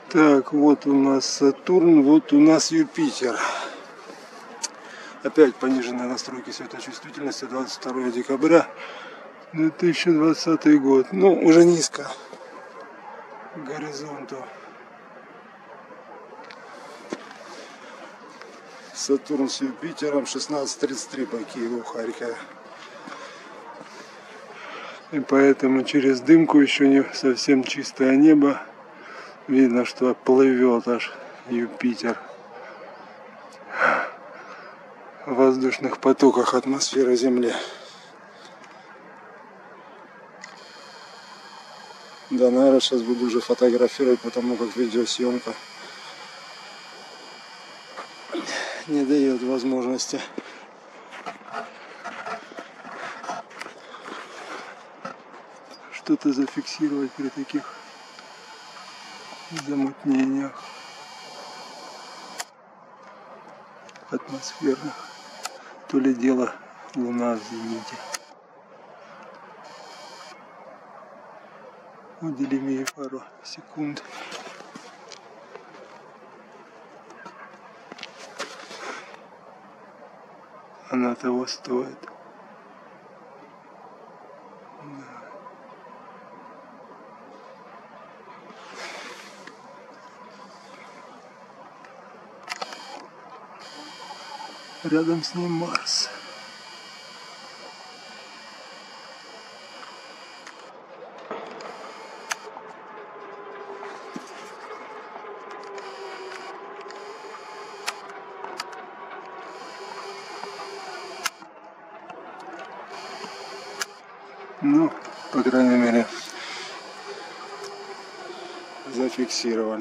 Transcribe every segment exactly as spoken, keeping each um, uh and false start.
Так, вот у нас Сатурн, вот у нас Юпитер. Опять пониженная настройка светочувствительности, двадцать второе декабря две тысячи двадцатый год. Ну, уже низко к горизонту. Сатурн с Юпитером, шестнадцать тридцать три по Киеву, Харькове. И поэтому через дымку еще не совсем чистое небо. Видно, что плывет аж Юпитер в воздушных потоках атмосферы Земли. Да, наверное, сейчас буду уже фотографировать, потому как видеосъемка не дает возможности. Что-то зафиксировать при таких замутнениях атмосферных. То ли дело Луна в зените. Уделим ей пару секунд. Она того стоит. Рядом с ним Марс. Ну, по крайней мере, зафиксировано.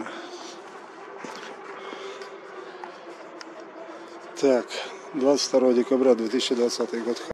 Так, двадцать второе декабря две тысячи двадцатый год.